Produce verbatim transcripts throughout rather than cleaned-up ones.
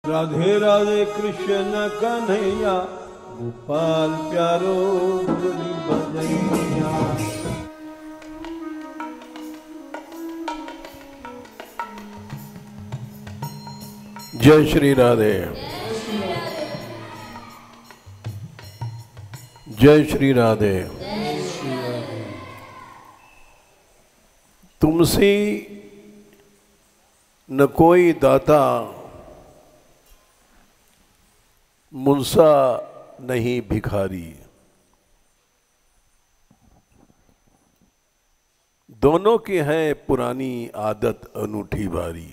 राधे राधे कृष्ण कन्हैया, गोपाल प्यारो मुरली बजैया। जय श्री राधे, जय श्री राधे। तुमसे न कोई दाता, मुंसा नहीं भिखारी। दोनों की है पुरानी आदत अनूठी भारी।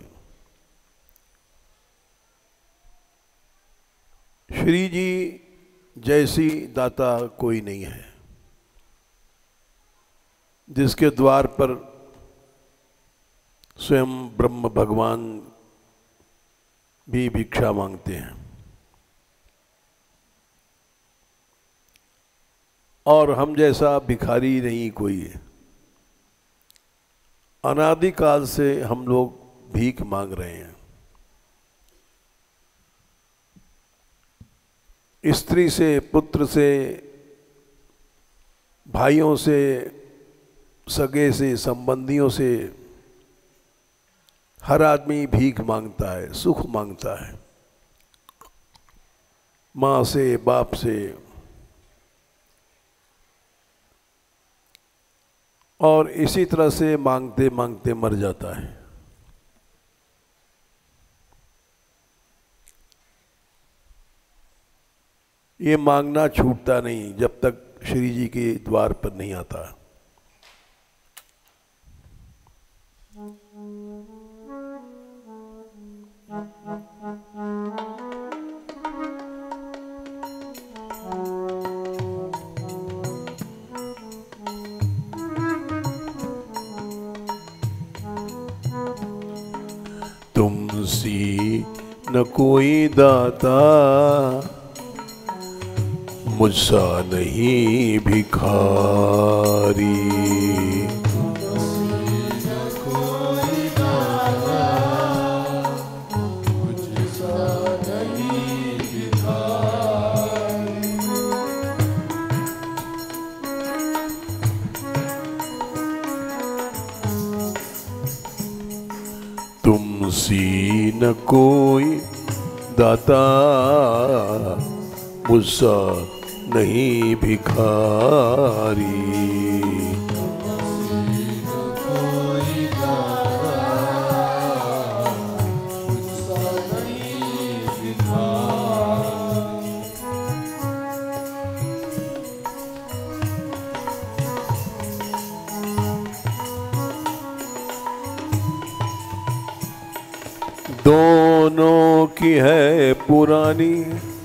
श्री जी जैसी दाता कोई नहीं है, जिसके द्वार पर स्वयं ब्रह्म भगवान भी भिक्षा मांगते हैं। और हम जैसा भिखारी नहीं कोई है। अनादिकाल से हम लोग भीख मांग रहे हैं। स्त्री से, पुत्र से, भाइयों से, सगे से, संबंधियों से हर आदमी भीख मांगता है, सुख मांगता है। माँ से, बाप से, और इसी तरह से मांगते मांगते मर जाता है। ये मांगना छूटता नहीं जब तक श्री जी के द्वार पर नहीं आता। तुमसी न कोई दाता, मुझसा नहीं भिखारी। तुमसी न कोई दाता, मुझसा नहीं भिखारी। दोनों की है पुरानी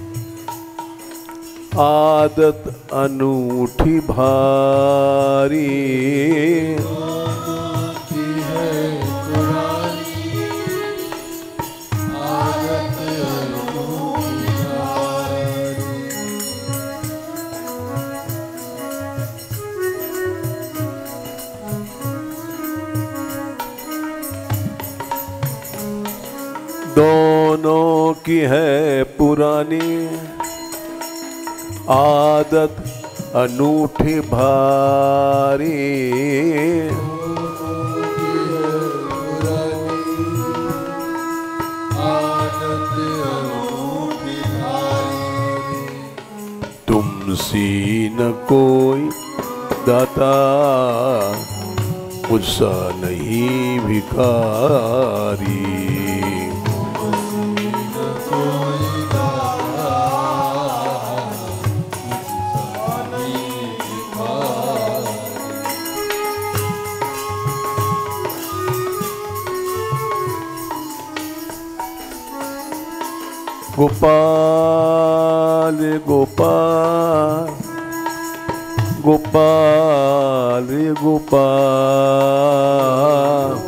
आदत अनूठी भारी। दोनों की है पुरानी आदत अनूठी भारी। दोनों की है पुरानी आदत अनूठी भारी। तुमसी न कोई दाता, मुझसा नहीं भिखारी। गोपाल गोपाल गोपाल गोपाल,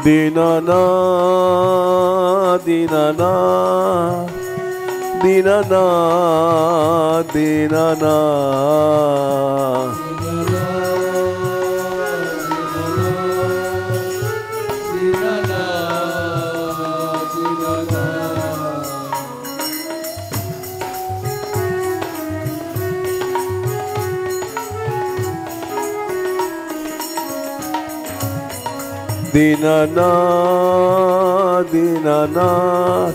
दीनानाथ दीनानाथ दीनानाथ दीनानाथ दीनानाथ दीनानाथ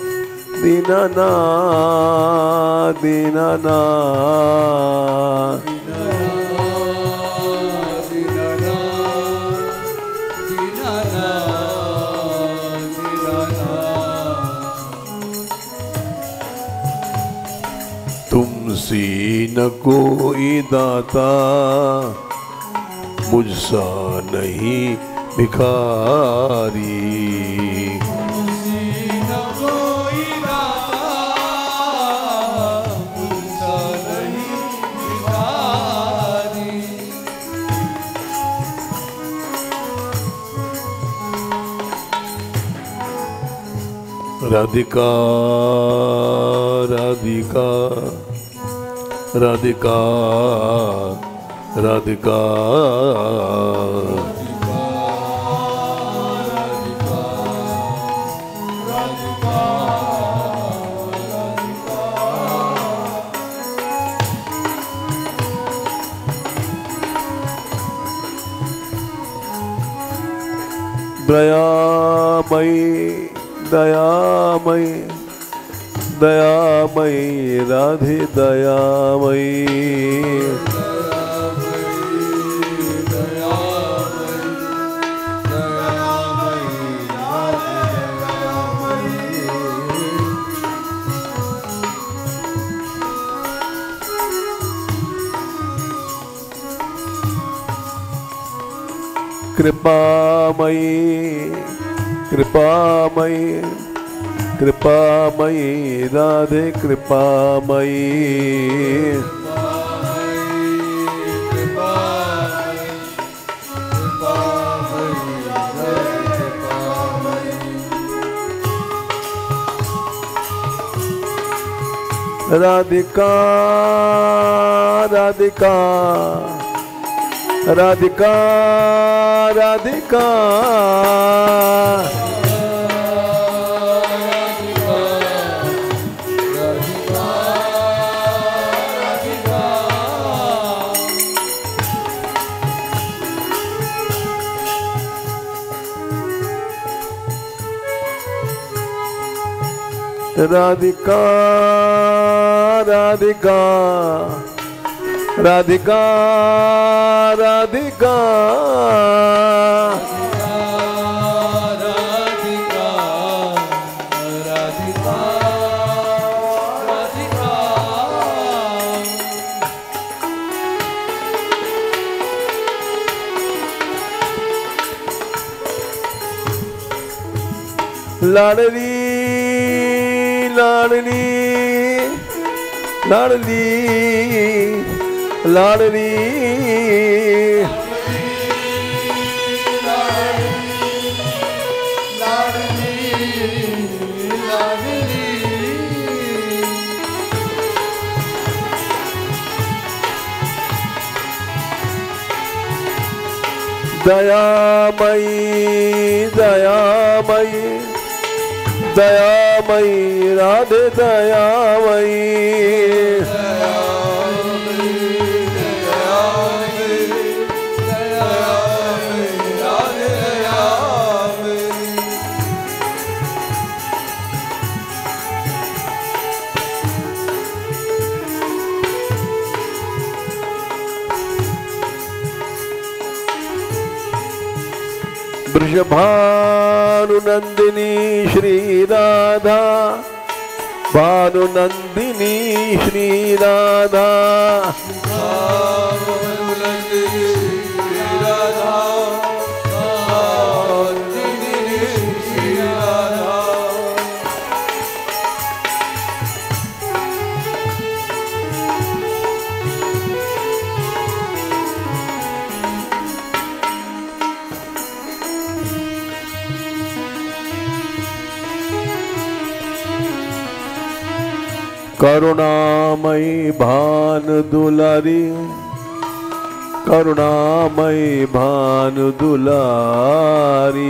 दीनानाथ दीनानाथ तुमसे न कोई दाता मुझसा नहीं भिखारी राधिका राधिका राधिका राधिका दयामयी दयामयी दयामयी राधे दयामयी कृपामयी कृपामयी कृपामयी राधे कृपामयी राधिका राधिका राधिका राधिका राधिका राधिका राधिका राधिका राधिका राधिका राधिका लाडली लाडली लाडली लाडली दयामयी दयामयी दयामयी राधे दयामयी वृषभानुनंदिनी श्री राधा भानुनंदिनी श्री राधा भानुनंदिनी श्री राधा भानुनंदिनी श्री राधा करुणामयी भानु दुलारी, करुणामयी भानु दुलारी,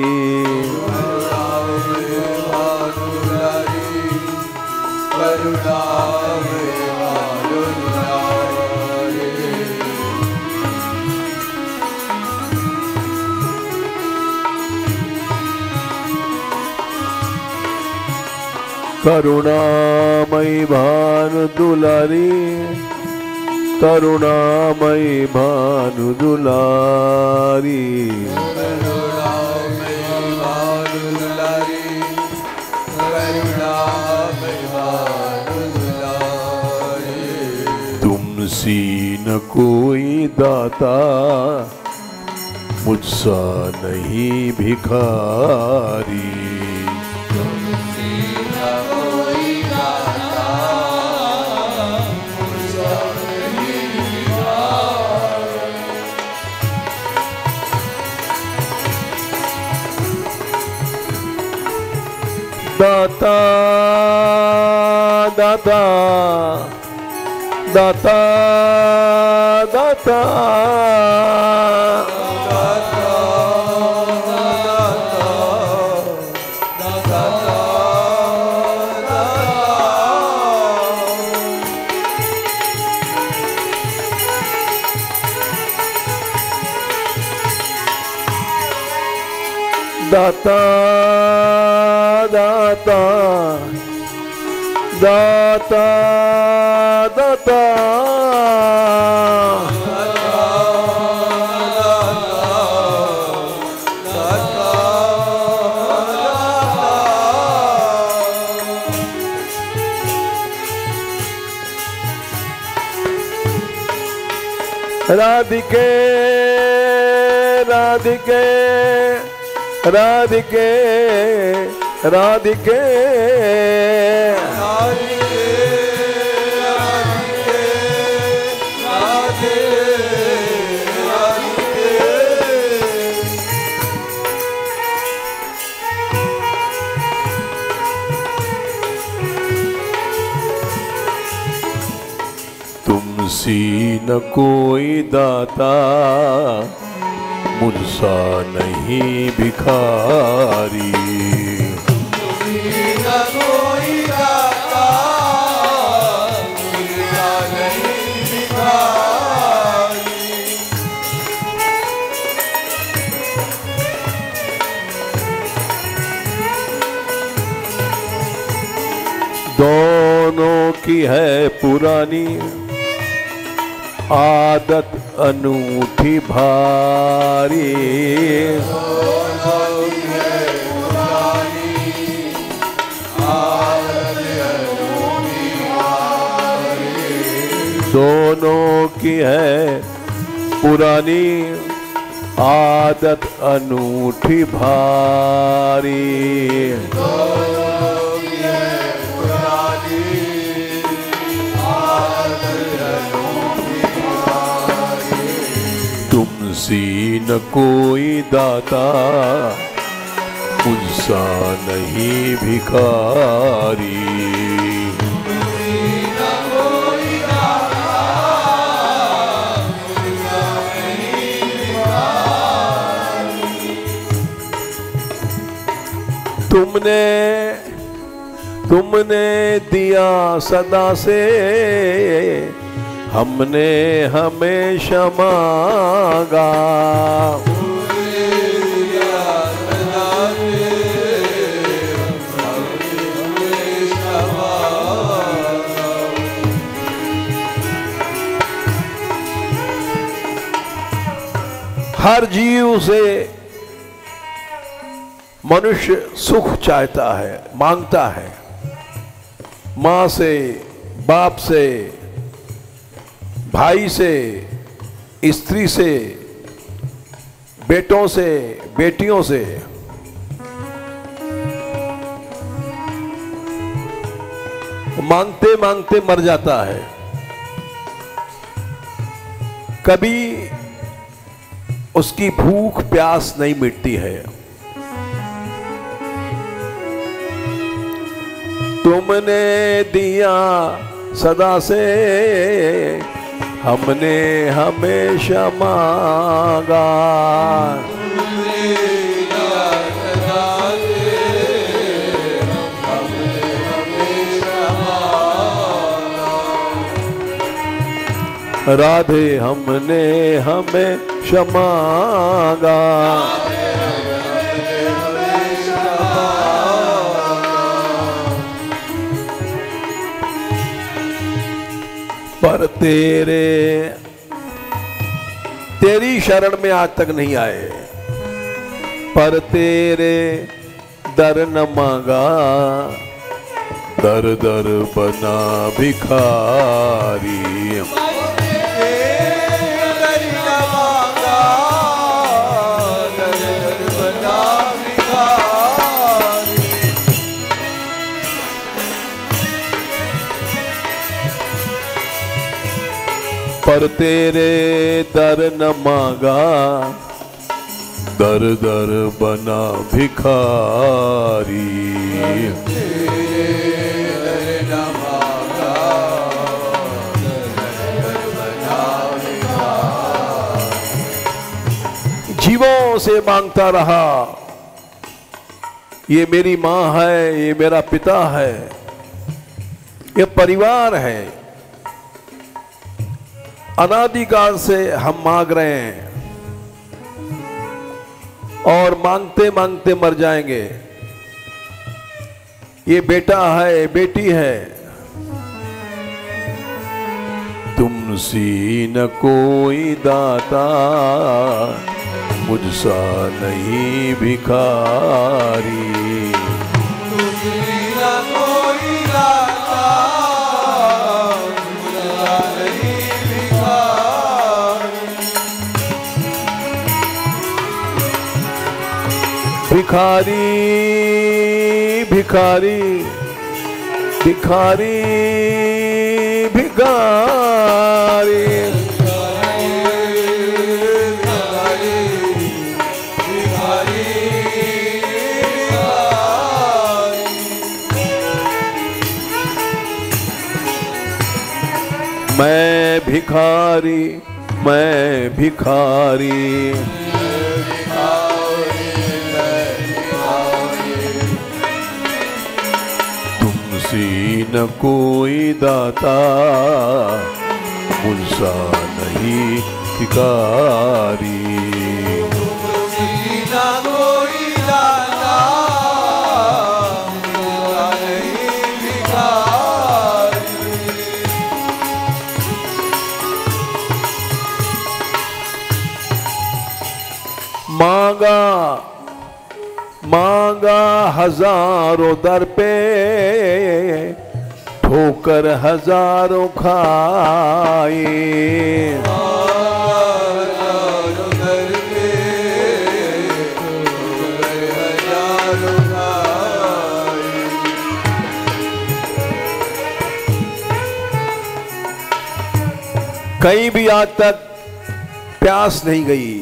करुणामयी भानु दुलारी, करुणामयी भानु दुलारी, तुमसी न कोई दाता मुझसा नहीं भिखारी, दाता दाता दाता दाता दाता दाता दाता दाता राधिके राधिके राधिके राधिके तुमसी न कोई दाता मुझसा नहीं भिखारी, न कोई दाता मुझसा नहीं भिखारी, दोनों की है पुरानी आदत अनूठी भारी, दोनों की है पुरानी आदत अनूठी भारी, तुमसी न कोई दाता मुझसा नहीं भिखारी, तुमने तुमने दिया सदा से हमने हमेशा मांगा, हर जीव से मनुष्य सुख चाहता है, मांगता है, माँ से, बाप से, भाई से, स्त्री से, बेटों से, बेटियों से। मांगते मांगते मर जाता है। कभी उसकी भूख प्यास नहीं मिटती है। तुमने दिया सदा से हमने हमेशा मांगा। राधे हमने हमें क्षमागा। पर तेरे तेरी शरण में आज तक नहीं आए, पर तेरे दर न मांगा। दर दर बना भिखारी। पर तेरे दर न मांगा। दर दर बना भिखारी। जीवों से मांगता रहा, ये मेरी माँ है, ये मेरा पिता है, ये परिवार है। अनादिकाल से हम मांग रहे हैं और मांगते मांगते मर जाएंगे। ये बेटा है, बेटी है, तुमसी न कोई दाता, मुझसा नहीं भिखारी। तुमसी न कोई दाता, मुझसा नहीं भिखारी। भिखारी भिखारी भिखारी मैं भिखारी, मैं भिखारी। तुमसी न कोई दाता, मुझसा नहीं भिखारी। तुमसी न कोई दाता, मुझसा नहीं भिखारी। मांगा मांगा हजारों दर पे, ठोकर हजारों खाए। हजारों दर पे, ठोकर हजारों खाए। कहीं भी आज तक प्यास नहीं गई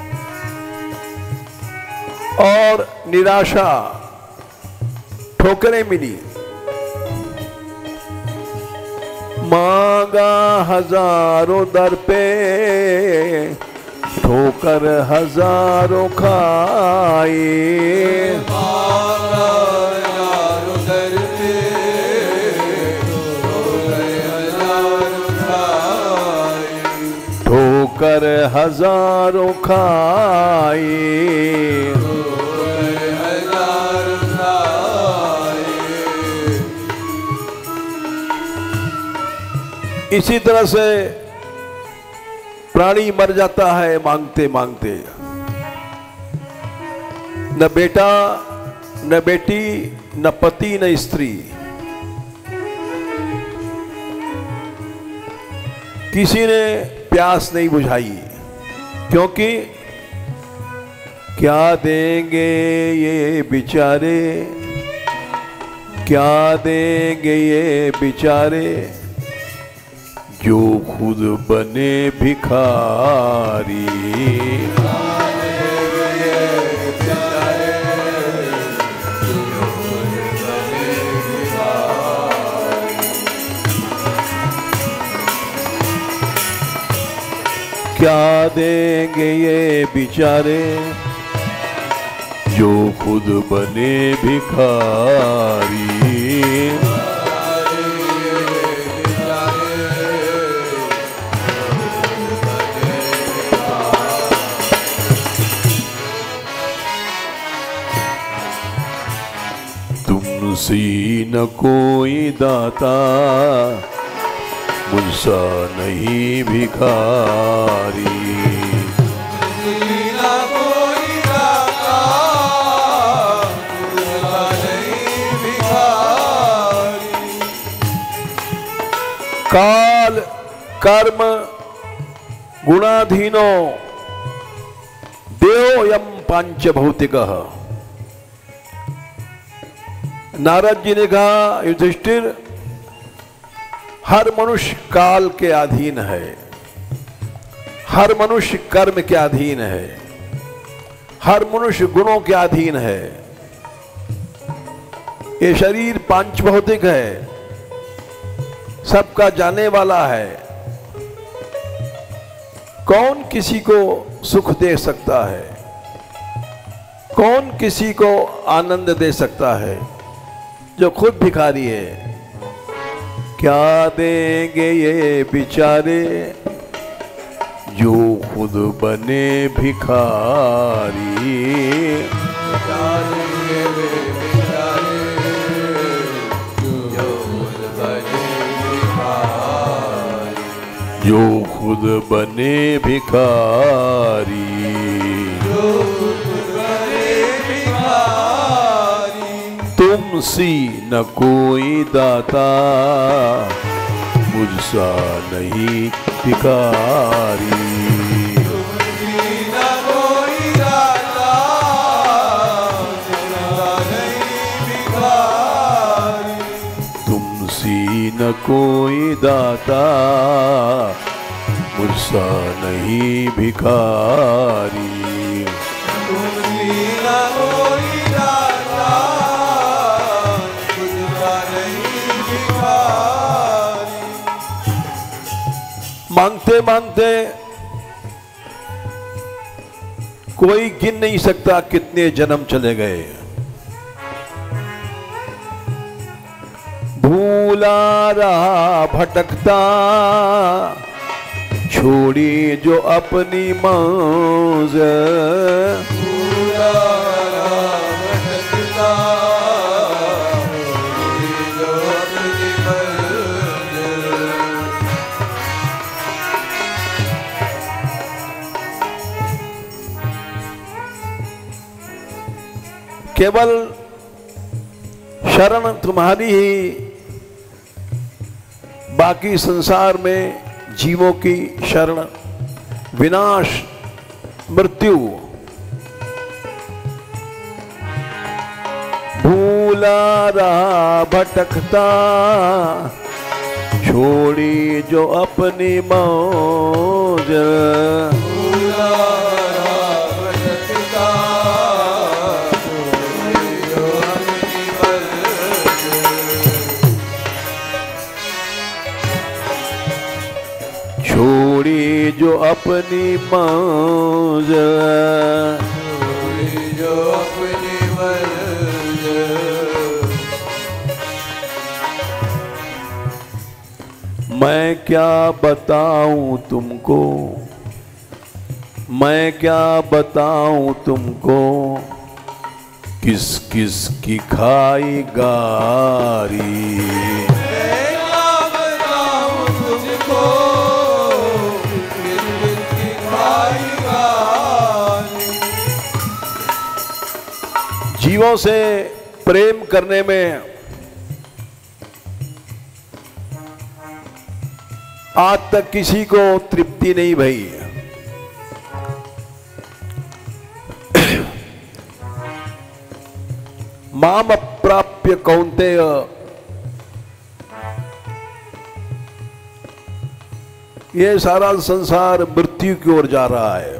और निराशा, ठोकरें मिली। मांगा हजारों दर पे, ठोकर हजारों खाए। मांगा हजारों दर पे, ठोकर हजारों खाए। ठोकर हजारों खाए। इसी तरह से प्राणी मर जाता है मांगते मांगते। न बेटा, न बेटी, न पति, न स्त्री, किसी ने प्यास नहीं बुझाई। क्योंकि क्या देंगे ये बेचारे, क्या देंगे ये बेचारे, जो खुद बने भिखारी। क्या देंगे ये बेचारे जो खुद बने भिखारी। तुमसे न कोई दाता मुझसा नहीं भिखारी। काल कर्म गुणाधीनो देवयम पांच भौतिक। नारद जी ने कहा युधिष्ठिर हर मनुष्य काल के अधीन है, हर मनुष्य कर्म के अधीन है, हर मनुष्य गुणों के अधीन है। ये शरीर पांच भौतिक है, सबका जाने वाला है। कौन किसी को सुख दे सकता है, कौन किसी को आनंद दे सकता है जो खुद भिखारी है। क्या देंगे ये बेचारे जो खुद बने भिखारी। क्या देंगे वे बेचारे जो खुद बने भिखारी। जो खुद बने भिखारी। जो खुद बने भिखारी। तुमसी न कोई दाता मुझसा नहीं भिखारी। तुमसी न कोई दाता मुझसा नहीं भिखारी। तुमसी न कोई दाता मुझसा नहीं भिखारी। तुमसी न कोई मांगते मांगते कोई गिन नहीं सकता कितने जन्म चले गए। भूला रहा भटकता छोड़ी जो अपनी मंज़िल। भूला रहा भटकता छोड़ी जो अपनी मंज़िल। केवल शरण तुम्हारी ही बाकी संसार में जीवों की शरण विनाश मृत्यु। भूला रहा भटकता छोड़ी जो अपनी मौज। भूला रहा भटकता छोड़ी जो अपनी मौज। छोड़ी जो अपनी मौज। छोड़ी जो अपनी मौज। मैं क्या बताऊं तुमको, मैं क्या बताऊं तुमको किस किस की खाई गारी। मैं क्या बताऊं तुमको किस किस की खाई गारी। जीवों से प्रेम करने में आज तक किसी को तृप्ति नहीं भई। माम अप्राप्य कौन्तेय ये सारा संसार मृत्यु की ओर जा रहा है।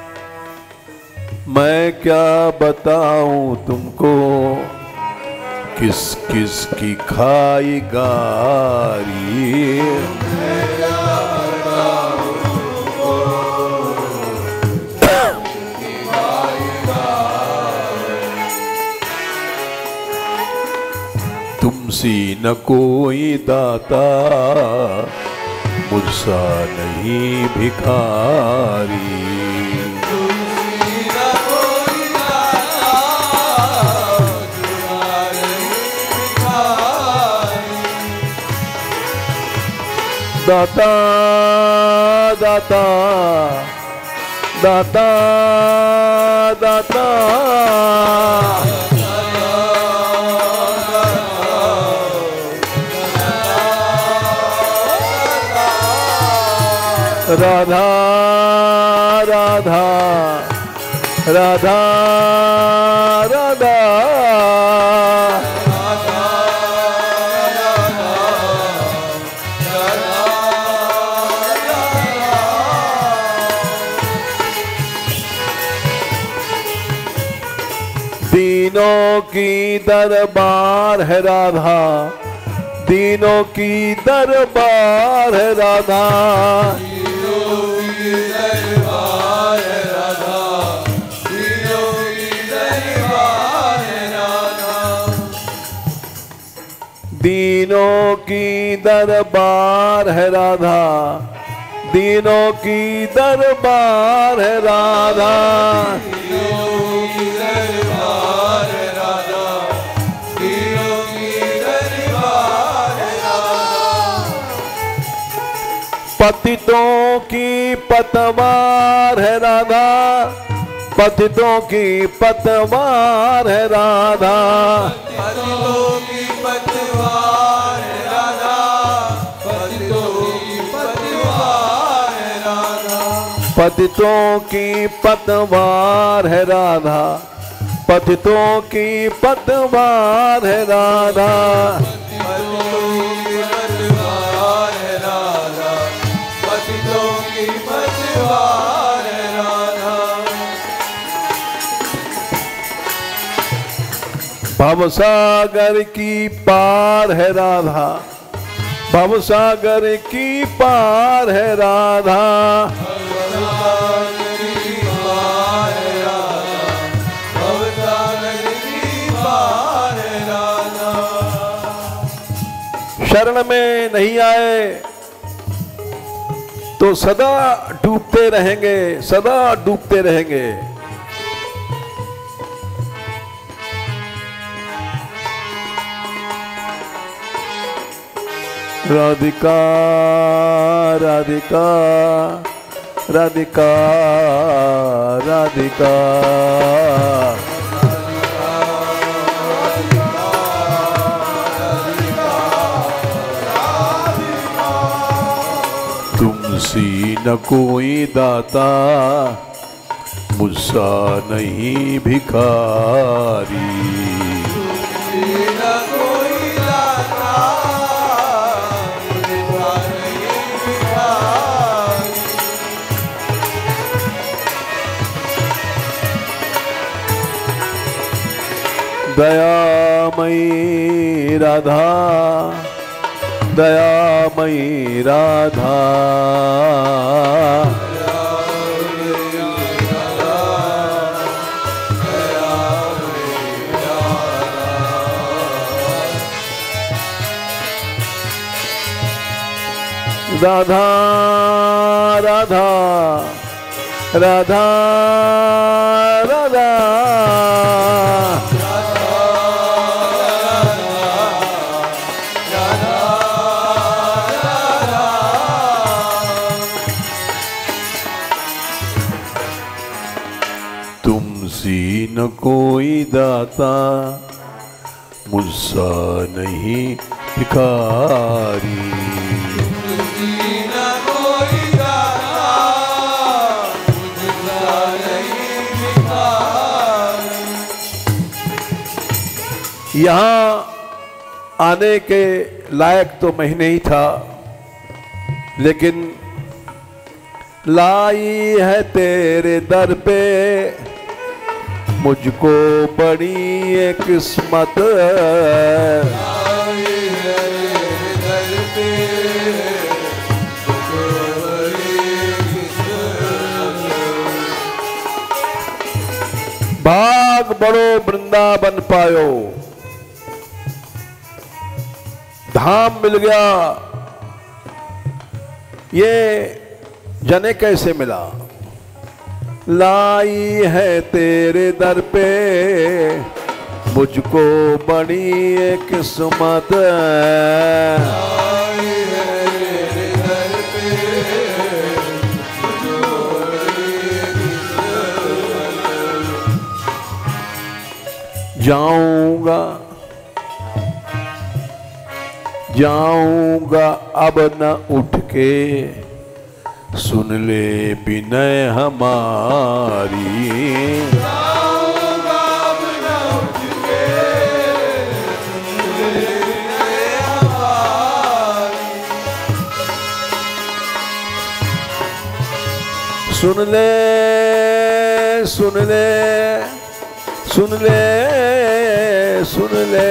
मैं क्या बताऊं तुमको किस किस की खाई गारी, तुमसी न कोई दाता मुझसा नहीं भिखारी। दाता दाता दाता दाता राधा राधा राधा राधा दीनों की दरबार है राधा, दीनों की दरबार है राधा, दीनों की दरबार है राधा, दीनों की दरबार है राधा, दीनों की दरबार है राधा, दीनों की दरबार है राधा, पतितों की पतवार है राधा, पतितों की पतवार है राधा, पतितों की पतवार है राधा, पतितों की पतवार है राधा, पतितों की पतवार है राधा, पतितों की पतवार है राधा, भवसागर की पार है राधा, भवसागर की पार है राधा, भवसागर की पार है राधा, भवसागर की पार है राधा, शरण में नहीं आए तो सदा डूबते रहेंगे, सदा डूबते रहेंगे। राधिका राधिका राधिका राधिका तुमसी न कोई दाता मुझसा नहीं भिखारी, दयामयी राधा दयामयी राधा राधा राधा राधा राधा तुमसी न कोई दाता मुझसा नहीं भिखारी, यहाँ आने के लायक तो मैं नहीं था, लेकिन लाई है तेरे दर पे मुझको बड़ी ये किस्मत आई है दर पे, मुझको बड़ी किस्मत। भाग बड़ो वृंदावन पायो, धाम मिल गया। ये जने कैसे मिला? लाई है तेरे दर पे मुझको बड़ी ये किस्मत। आई है तेरे दर पे, मुझको बड़ी किस्मत। जाऊंगा जाऊंगा अब न उठ के, सुन ले विनय हमारी। जाऊंगा अब न उठ के, सुन ले विनय हमारी। सुन ले सुन ले सुन ले सुन ले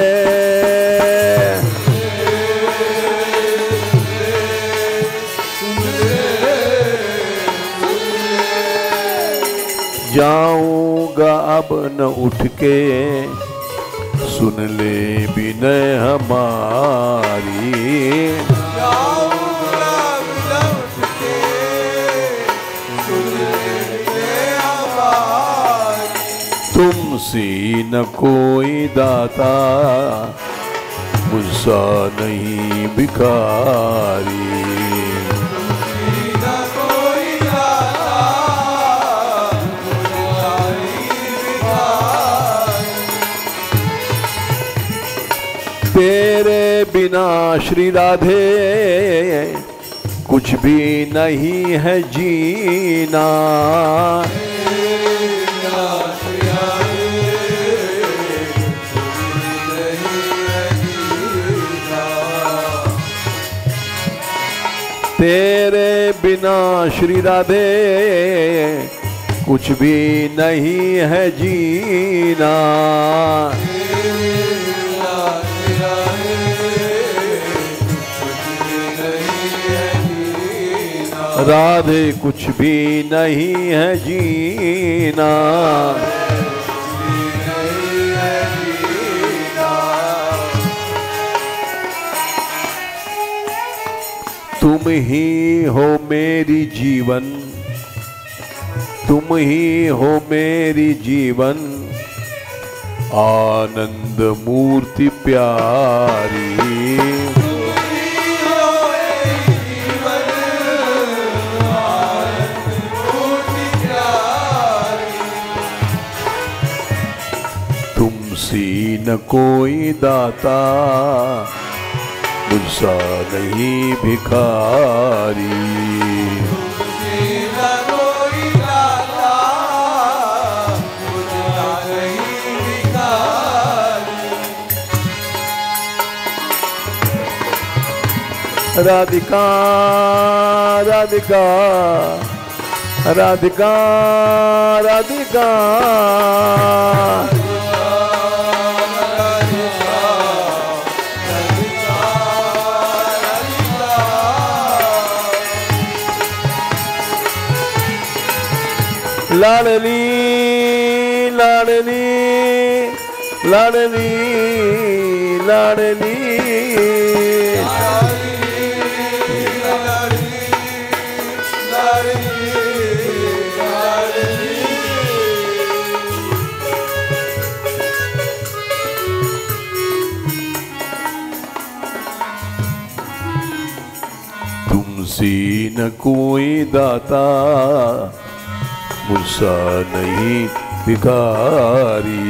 जाऊंगा अब न उठ के, सुन ले विनय हमारी। जाऊंगा अब न उठ के, सुन ले विनय हमारी। तुमसे न कोई दाता, मुझसा नहीं भिखारी। तेरे बिना श्री राधे कुछ भी नहीं है जीना। तेरे बिना श्री राधे कुछ भी नहीं है जीना। राधे कुछ भी नहीं है जीना। तुम ही हो मेरी जीवन, तुम ही हो मेरी जीवन, आनंद मूर्ति प्यारी। तुमसी न कोई दाता, मुझसा नहीं भिखारी। तुमसे न कोई दाता, मुझसा नहीं भिखारी। राधिका राधिका राधिका राधिका लाडली लाडली लाडली लाडली तुमसे न कोई दाता, मुझसा नहीं भिखारी।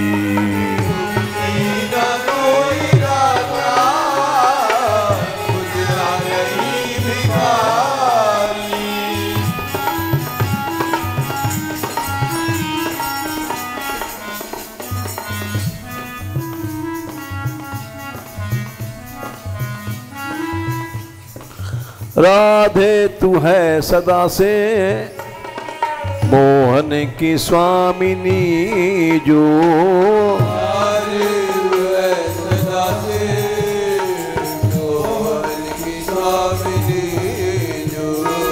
राधे तू है सदा से मोहन की स्वामिनी जो हमारे है सदा से मोहन की स्वामिनी जो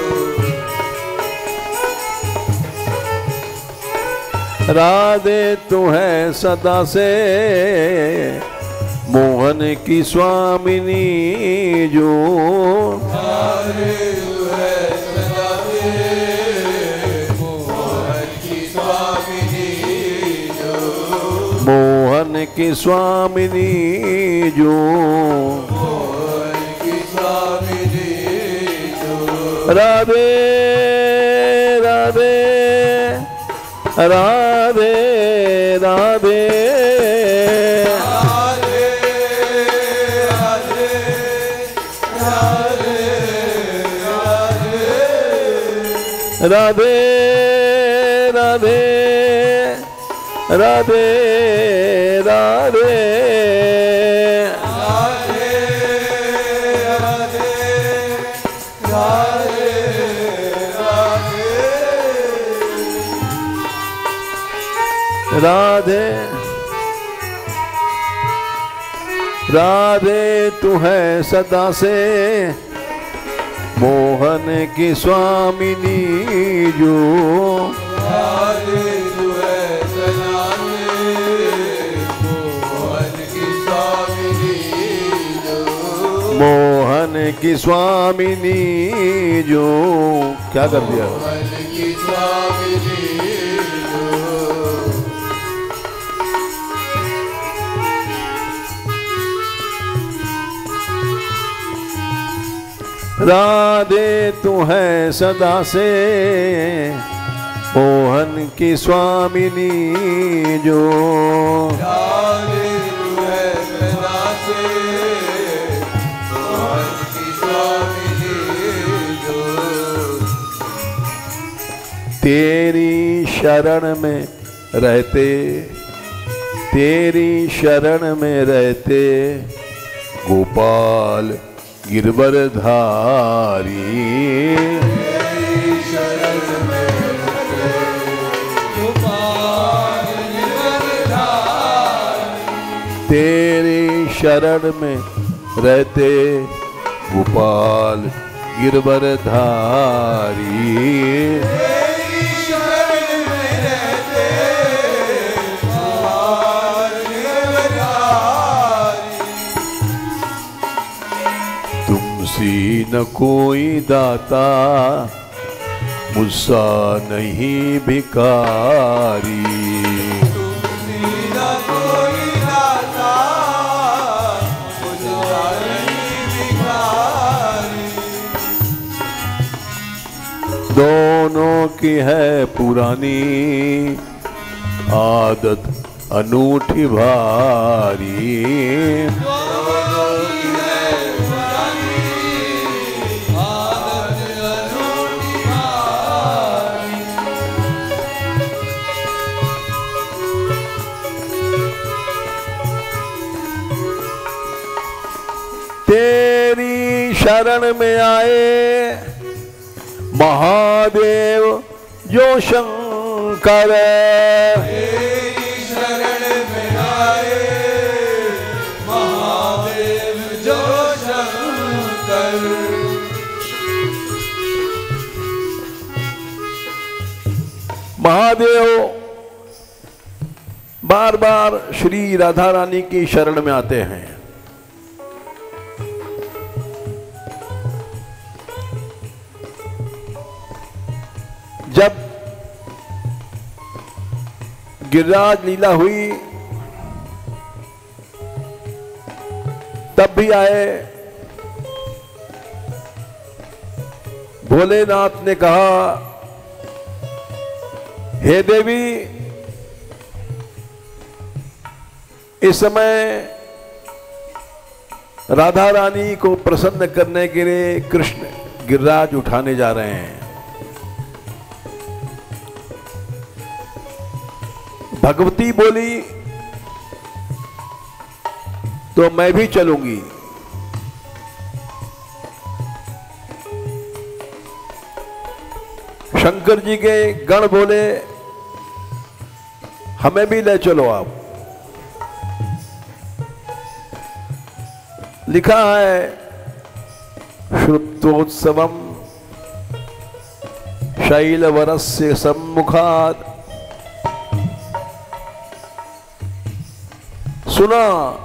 राधे तू है सदा से मोहन की स्वामिनी जो हमारे है सदा से मोहन की स्वामिनी जो मोहन की स्वामिनी जो मोहन की स्वामिनी जो राधे राधे राधे राधे राधे राधे राधे राधे राधे राधे तू है सदा से मोहन की स्वामिनी जो राधे तू है सदा से मोहन की स्वामिनी जो मोहन की स्वामिनी जो क्या कर दिया मोहन की स्वामिनी राधे तू है सदा से मोहन की स्वामिनी जो राधे तू है सदा से मोहन की स्वामिनी जो तेरी शरण में रहते तेरी शरण में रहते गोपाल गिरवरधारी शरण में गोपाल गिरवरधारी तेरी शरण में रहते गोपाल गिरवरधारी तेरी शरण में रहते गोपाल गिरवरधारी तुमसी न कोई दाता मुझसा नहीं भिखारी सीधा कोई दाता मुझसा नहीं भिखारी दोनों की है पुरानी आदत अनूठी भारी तेरी शरण में आए महादेव जो शंकर तेरी शरण में आए महादेव जो शंकर महादेव बार बार श्री राधा रानी की शरण में आते हैं। जब गिरिराज लीला हुई तब भी आए। भोलेनाथ ने कहा, हे देवी, इस समय राधा रानी को प्रसन्न करने के लिए कृष्ण गिरिराज उठाने जा रहे हैं। भगवती बोली तो मैं भी चलूंगी। शंकर जी के गण बोले हमें भी ले चलो आप। लिखा है श्रुत्वोत्सवम शैलवरस्य सम्मुखात्, सुना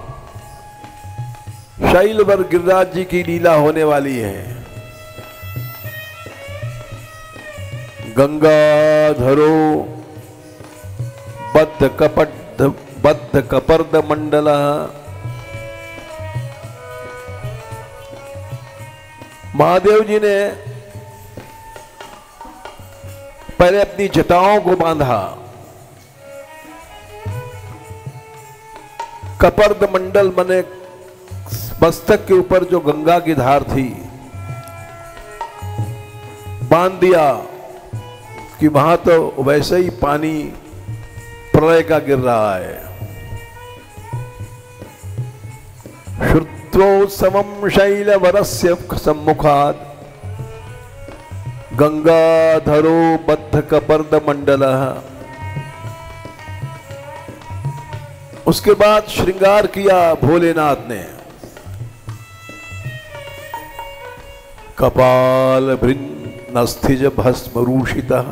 शैलवर गिरिराज जी की लीला होने वाली है। गंगाधरो बद्ध कपट बद्ध कपर्द मंडल, महादेव जी ने पहले अपनी जटाओं को बांधा, कपर्द मंडल बने मस्तक के ऊपर जो गंगा की धार थी बांध दिया कि वहां तो वैसे ही पानी प्रलय का गिर रहा है। श्रुत्वोत्सवम शैलवरस्य सम्मुखात् गंगाधरो बद्ध कपर्द मंडलः। उसके बाद श्रृंगार किया भोलेनाथ ने, कपाल भृन्नस्थिज भस्म रूषितः,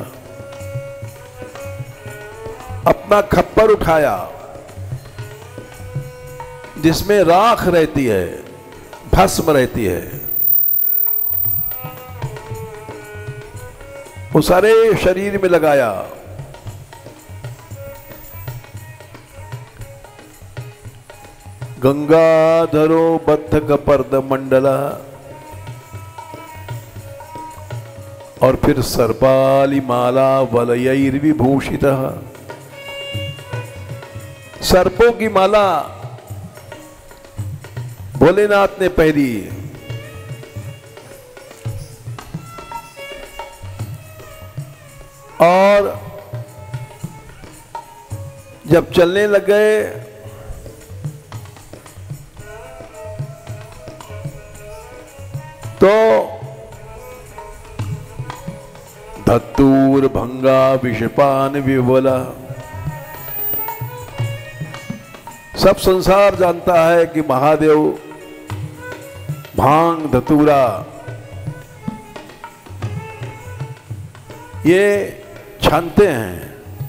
अपना खप्पर उठाया जिसमें राख रहती है, भस्म रहती है, वो सारे शरीर में लगाया। गंगाधरो बद्ध कपर्द मंडल, और फिर सर्पाली माला वलयैर्विभूषितः, सर्पों की माला भोलेनाथ ने पहनी। और जब चलने लग गए तो धतूर भंगा विषपान विवला, सब संसार जानता है कि महादेव भांग धतूरा ये छानते हैं।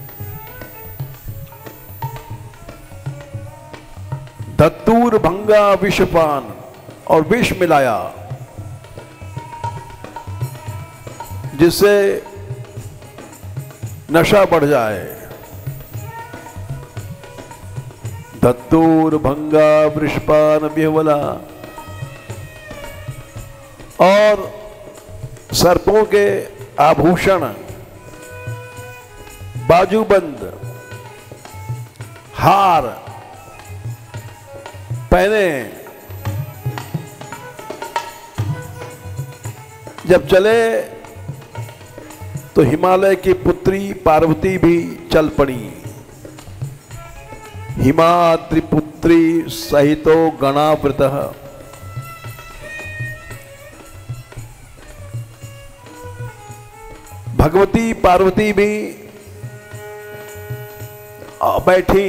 धतूर भंगा विषपान, और विष मिलाया जिससे नशा बढ़ जाए। धतूर भंगा वृषपान बिहवला, और सर्पों के आभूषण, बाजूबंद, हार पहने। जब चले तो हिमालय की पुत्री पार्वती भी चल पड़ी। हिमाद्रि पुत्री सहितो गणावृतः, भगवती पार्वती भी बैठी।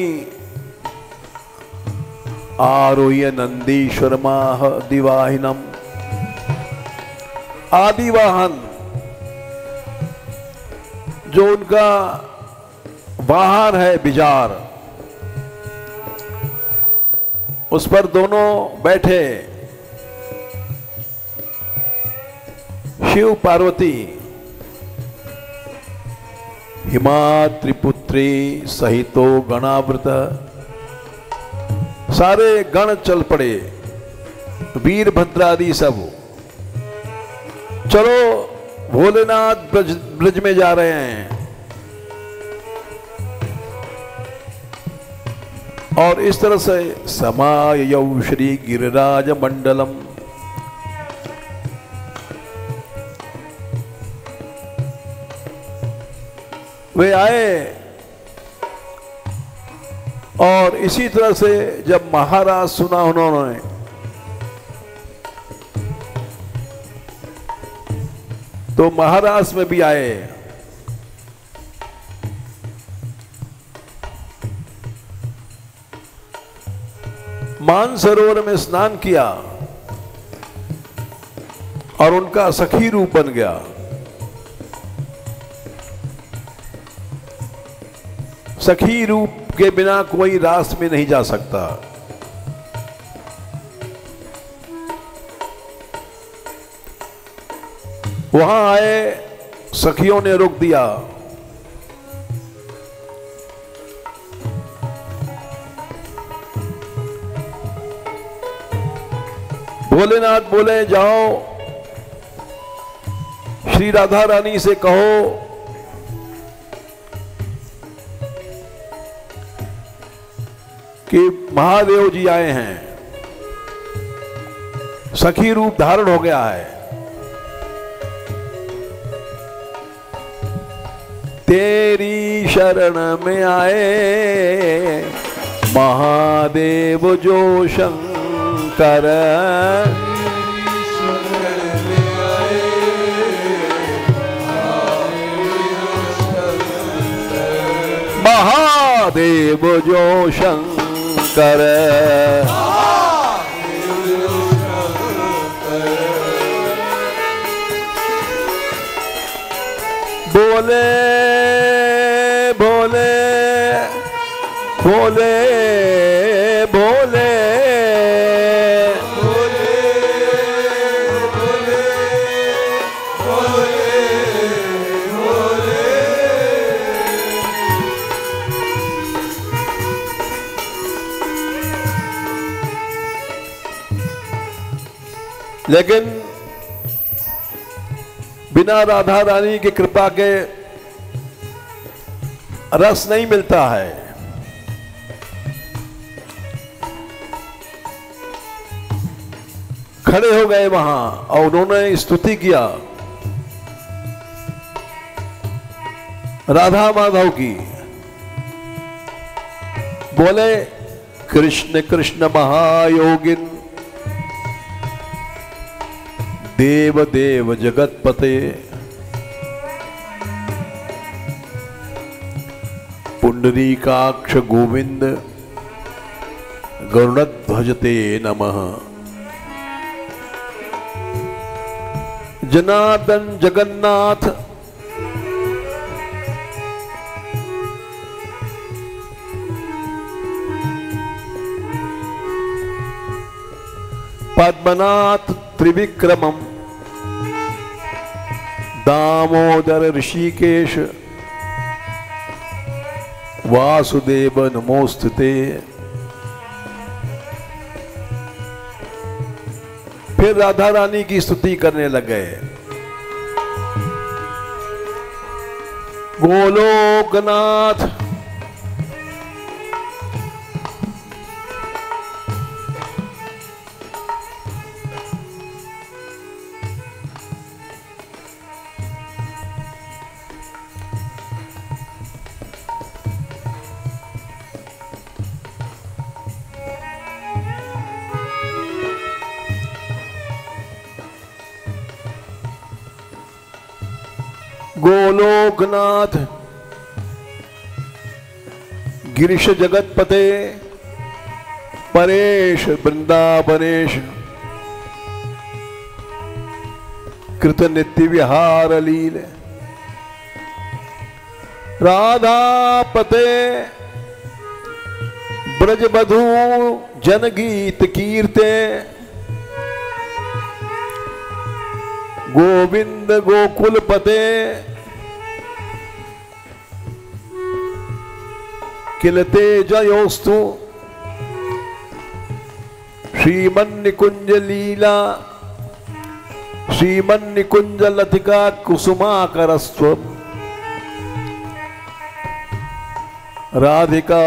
आरोह्य नंदीश्वर माह दिवाहिनम, आदि वाहन जो उनका वाहन है बिजार, उस पर दोनों बैठे शिव पार्वती। हिमाद्रि पुत्री सहितो गणावृत, सारे गण चल पड़े, वीरभद्रादि सब। चलो भोलेनाथ ब्रज ब्रज में जा रहे हैं। और इस तरह से समाययौ श्री गिरिराज मंडलम, वे आए। और इसी तरह से जब महाराज सुना उन्होंने, तो महाराज में भी आए। मानसरोवर में स्नान किया और उनका सखी रूप बन गया। सखी रूप के बिना कोई रास में नहीं जा सकता। वहां आए, सखियों ने रोक दिया। भोलेनाथ बोले, जाओ श्री राधा रानी से कहो कि महादेव जी आए हैं, सखी रूप धारण हो गया है। तेरी शरण में आए महादेव जो शंकर, महादेव जो शंकर, बोले भोले भोले भोले लेकिन बिना राधा रानी की कृपा के रस नहीं मिलता है। खड़े हो गए वहां और उन्होंने स्तुति किया राधा माधव की। बोले, कृष्ण कृष्ण महायोगिन, देव देव जगतपते, पुंडरीकाक्ष गोविंद गरुड़ध्वजते नमः, जनार्दन जगन्नाथ पद्मनाथ त्रिविक्रमम, दामोदर ऋषिकेश, वासुदेव नमोस्तुते। फिर राधा रानी की स्तुति करने लगे। गोलोकनाथ, गोलोकनाथ, गिरीश जगतपते, परेश वृंदावनेश, कृत नित्य विहार लील, राधापते, ब्रजबधू जनगीत कीर्ते, गोविंद गोकुलपते, किलते जयोस्तु, श्रीमन्निकुंज लीला, श्रीमन्निकुंज लतिका कुसुमाकरस्व, राधिका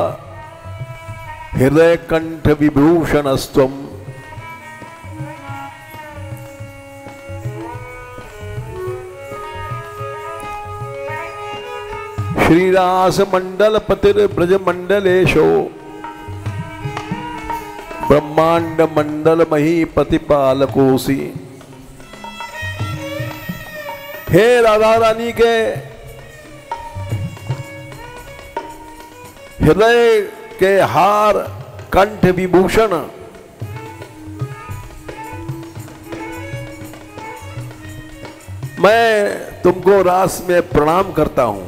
हृदय कंठ विभूषणस्त्वम्, श्रीरास मंडल पतिर ब्रज मंडलेशो, ब्रह्मांड मंडल मही प्रतिपालकोसी। हे राधा रानी के हृदय के हार कंठ विभूषण, मैं तुमको रास में प्रणाम करता हूं।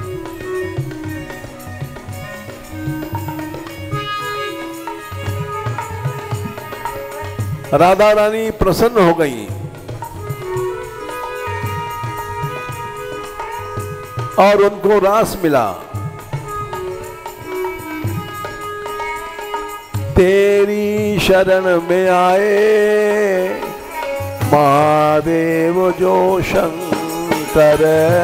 राधा रानी प्रसन्न हो गई और उनको रास मिला। तेरी शरण में आए महादेव जो शंकर,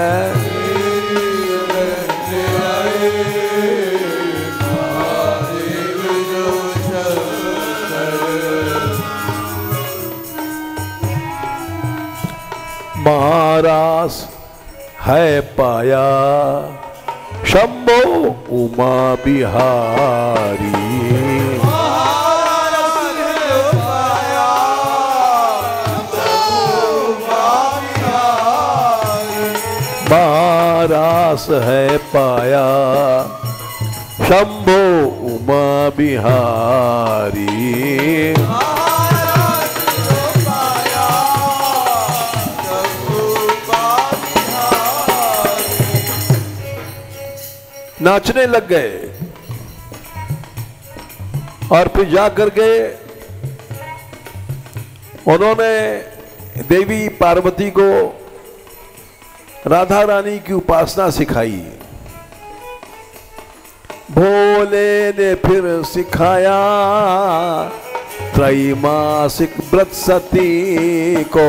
महारास है पाया शंभो उमा बिहारी। महारास है पाया शंभो उमा बिहारी। नाचने लग गए और फिर जा करके उन्होंने देवी पार्वती को राधा रानी की उपासना सिखाई। भोले ने फिर सिखाया त्रैमासिक व्रत सती को।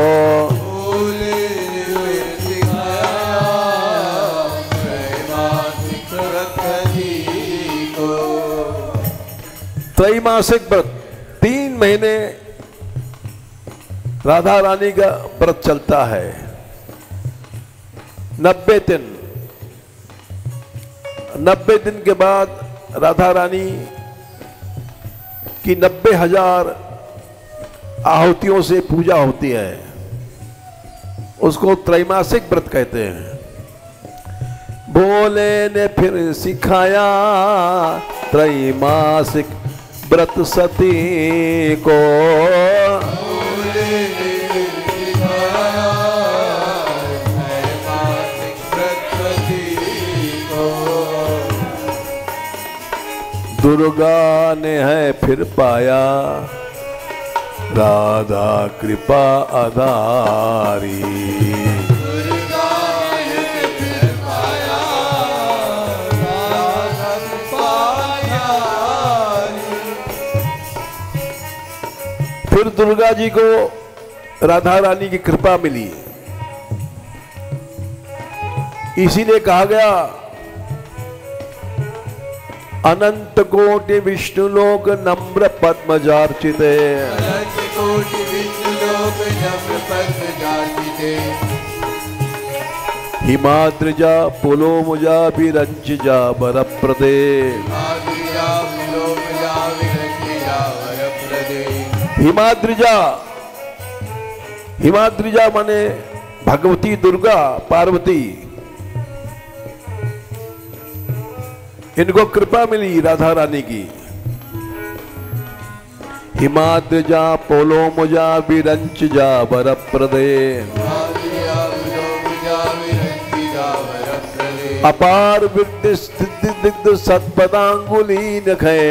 त्रैमासिक व्रत, तीन महीने राधा रानी का व्रत चलता है। नब्बे दिन, नब्बे दिन के बाद राधा रानी की नब्बे हजार आहुतियों से पूजा होती है। उसको त्रैमासिक व्रत कहते हैं। भोले ने फिर सिखाया त्रैमासिक व्रत सती को। दुर्गा ने है फिर पाया राधा कृपा आधारी। फिर दुर्गा जी को राधा रानी की कृपा मिली। इसीलिए कहा गया अनंत कोटि विष्णु लोक नम्र पद्मजार्चिते। अनंत कोटि विष्णु लोक नम्र पद्मजार्चिते। हिमाद्रिजा पुलोमुजा विरंचिजा वरप्रदे। हिमाद्रिजा, हिमाद्रिजा माने भगवती दुर्गा पार्वती। इनको कृपा मिली राधा रानी की। हिमाद्रिजा पोलोमुजा विरंचिजा वरप्रदे। अपार विद्य सिद्धि दिग्ध सत्पदांगुली नखे।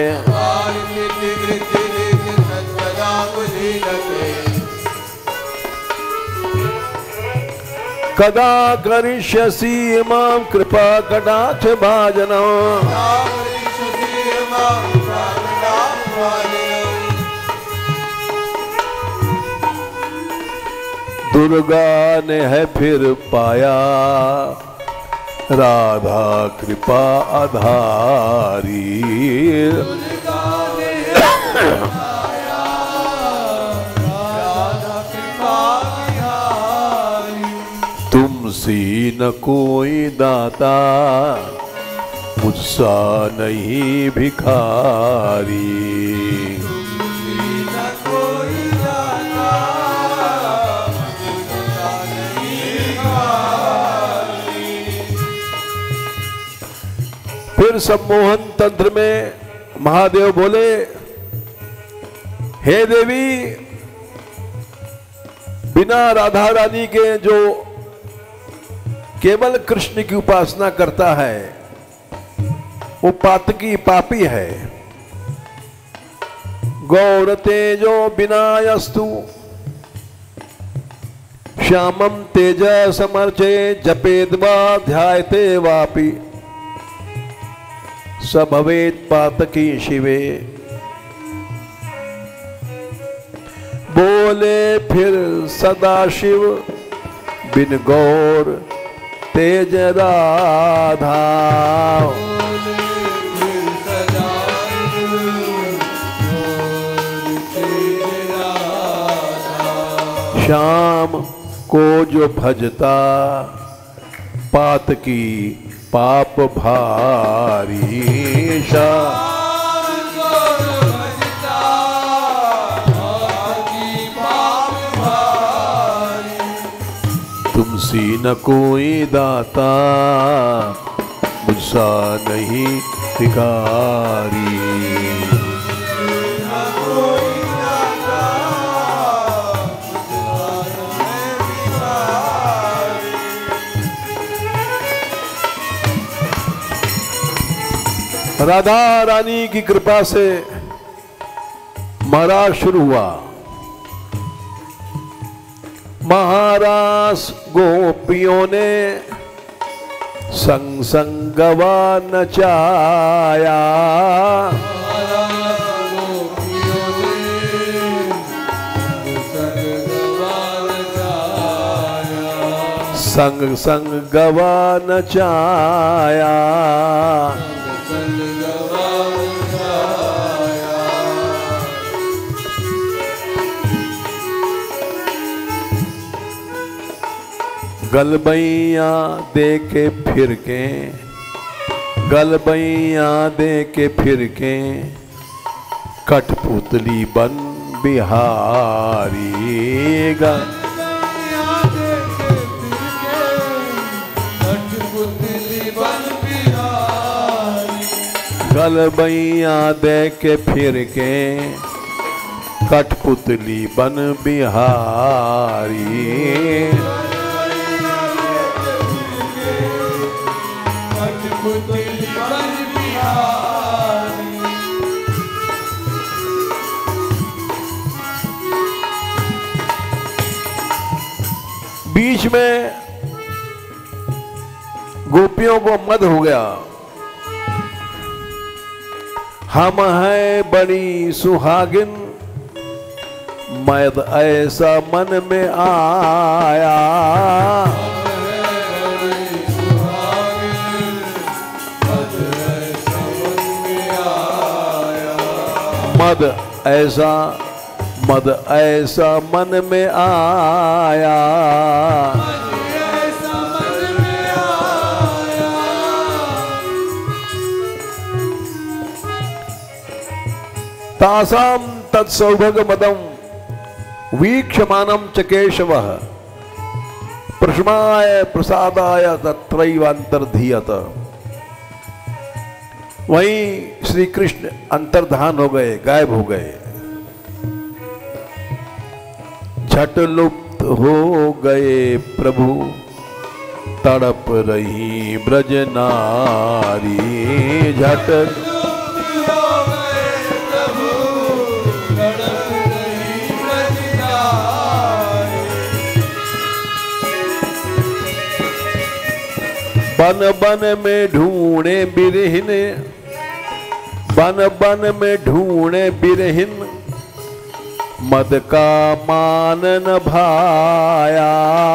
कदा करिष्यसि मां कृपा कटाक्ष भाजनम्। दुर्गा ने है फिर पाया राधा कृपा आधारी। तुमसी न कोई दाता मुझसा नहीं भिखारी। फिर सम्मोहन तंत्र में महादेव बोले, हे देवी, बिना राधा रानी के जो केवल कृष्ण की उपासना करता है वो पातकी पापी है। गौर तेजो विनायस्तु श्यामम तेज समर्चे जपेद्वा ध्यायते वापि स भवेत् पातकी शिवे। बोले फिर सदाशिव बिन गौर तेज राधा। श्याम को जो भजता पातकी पाप भारी। श्याम तुमसी न कोई दाता मुझसा नहीं भिखारी। राधा रानी की कृपा से महाराज शुरू हुआ। महारास गोपियों ने संग संग गवा नचाया। संग संग गवा नचाया। गलबैया दे के फिर के, गलबैया दे के फिर के, कठपुतली बन बिहारी। गलबैया दे के फिर के, कठपुतली बन बिहारी। बीच में गोपियों को मद हो गया। हम हैं बड़ी सुहागिन, मद ऐसा मन में आया। मद ऐसा मद ऐसा मन में आया। तासाम तत्सौभग मदम वीक्षमानम च केशवः प्रश्माय प्रसादाय तत्रैवांतर्धीयत। वहीं श्री कृष्ण अंतर्धान हो गए, गायब हो गए। झट लुप्त हो गए प्रभु, तड़प रही ब्रज नारी। झट बन बन में ढूंढे बिरहिन, बन बन में ढूंढे बिरहिन, मद का मान न भाया।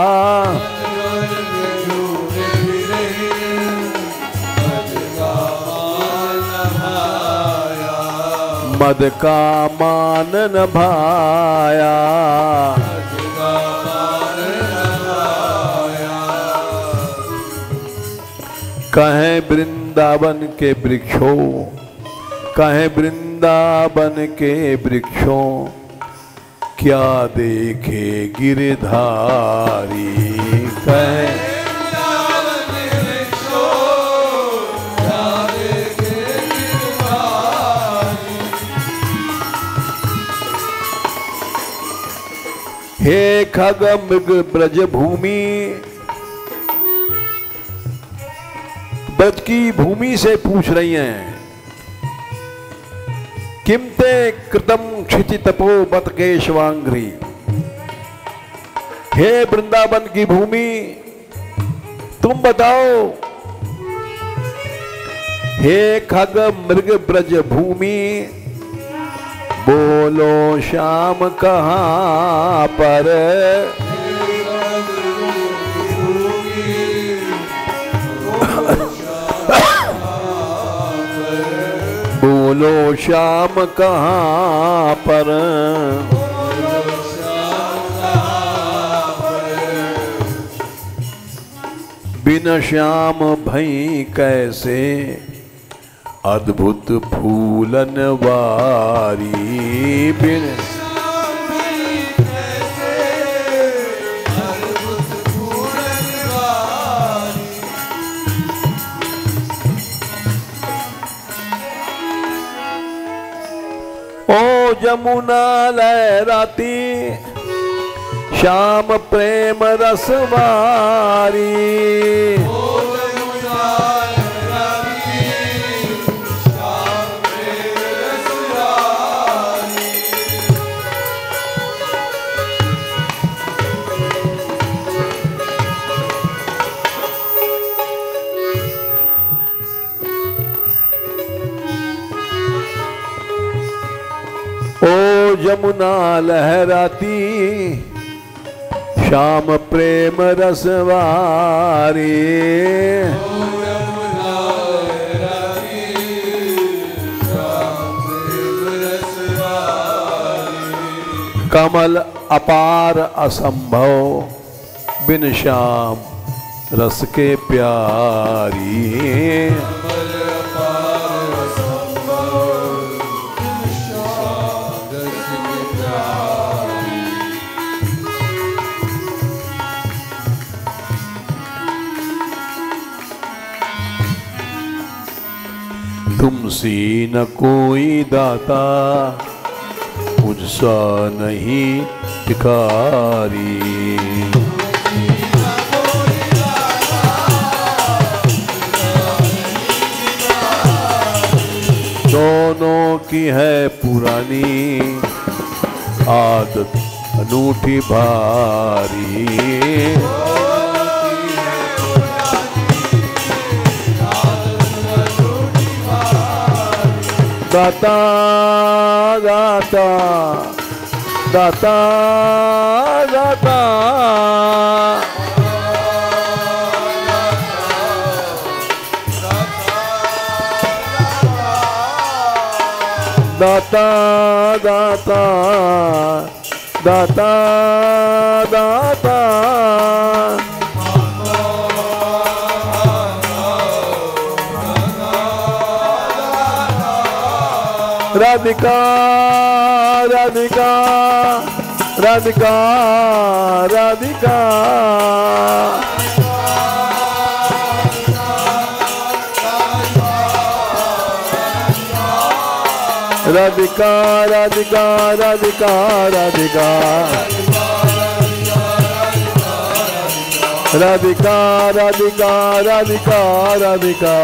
मद का मान न भाया। कहें वृंदावन के वृक्षों, कहें वृंदावन के वृक्षों, क्या देखे गिरधारी। कहें हे खग मृग ब्रज भूमि, ब्रज की भूमि से पूछ रही हैं, किमते कृतम क्षिति तपो बत केशवांग्री। हे वृंदावन की भूमि, तुम बताओ। हे खग मृग ब्रज भूमि, बोलो श्याम कहाँ पर। बोलो श्याम कहाँ पर। बिन श्याम भई कैसे अद्भुत फूलन वारी। बिन ओ जमुना लहराती श्याम प्रेम रसवारी। ओ जमुना लहराती श्याम प्रेम रसवारी। कमल अपार असंभव बिन श्याम रस के प्यारी। तुमसी न कोई दाता मुझसा नहीं भिखारी। दोनों की है पुरानी आदत अनूठी भारी। दाता दाता दाता दाता दाता दाता दाता दाता राधिका राधिका राधिका राधिका राधिका राधिका राधिका राधिका राधिका राधिका राधिका राधिका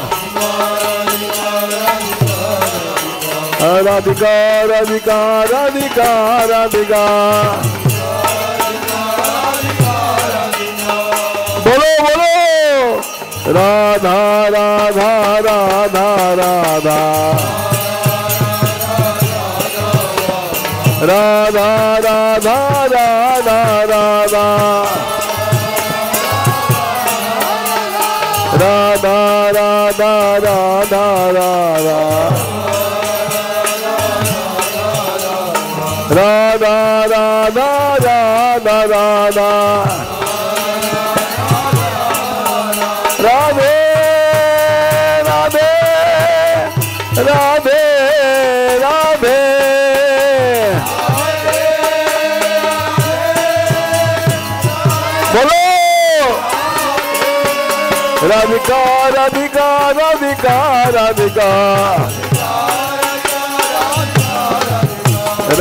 राधिका राधिका राधिका राधिका। बोलो बोलो राधा राधा राधा राधा राधा राधा राधा राधा राधा राधा राधा राधा राधा राधा राधा राधा राधे राधे राधे राधे बोलो राधिका राधिका राधिका राधिका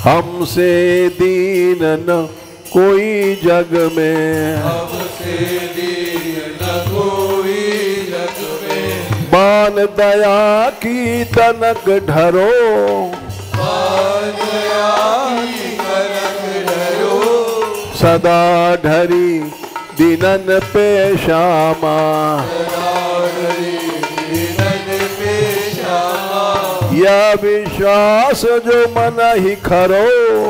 हमसे दीन न कोई जग में, हमसे दीन न कोई जग में। मान दया की तनक ढरो, मान दया की तनक ढरो। सदा ढरी दीनन पे श्यामा, सदा ढरी दीनन पे श्यामा। यह विश्वास जो मन ही खरो,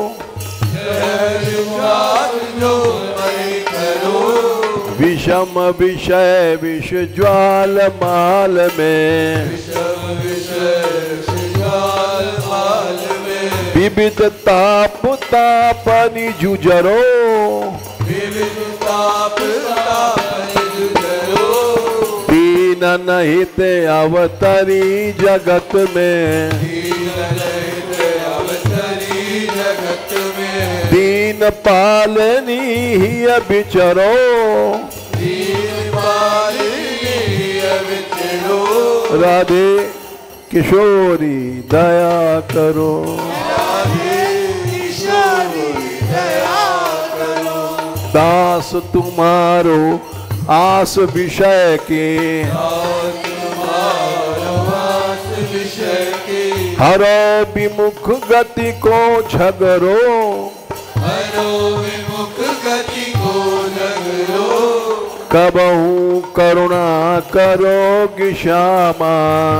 जो मैं करो। विषम विषय विष ज्वाल माल में, विषम विषय ज्वाल माल में। विविध ताप तापनि जुजरो, विविध ताप तापनि जुजरो। दीन नहित अवतरी जगत में, दीन रहित अवतरी जगत में। दीन पालनी ही विचरो, दीन पालनी विचरो। राधे किशोरी दया करो, राधे किशोरी दया करो। दास तुम्हारो आस विषय के, दास तुम्हारो आस विषय के। हरो विमुख गति को झगरो, हरो विमुख गति को झगरो। कबहू करुणा करोगी श्यामा,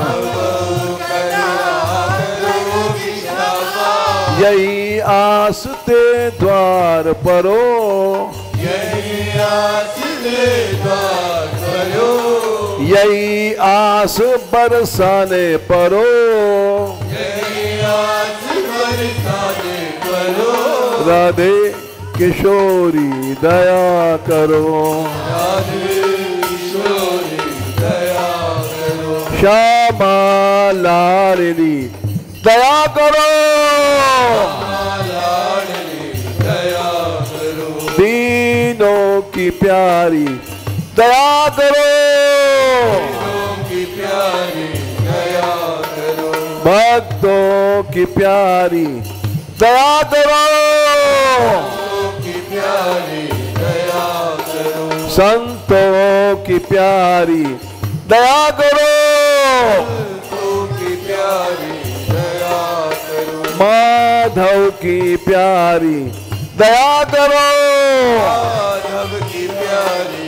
यही आस ते द्वार परो, यही आस ले द्वार परो। यही आस बरसाने परो, यही आस बरसाने परो। राधे किशोरी दया करो, राधे किशोरी दया करो। श्यामा लाडली दया करो, लाडली दया करो। दीनों की प्यारी दया करो, दीनों की प्यारी दया करो। भक्तों की प्यारी दया करो, भक्तों की प्यारी दया करो। संतों की प्यारी दया करो, संतों की प्यारी दया करो। माधव की प्यारी दया करो, माधव की प्यारी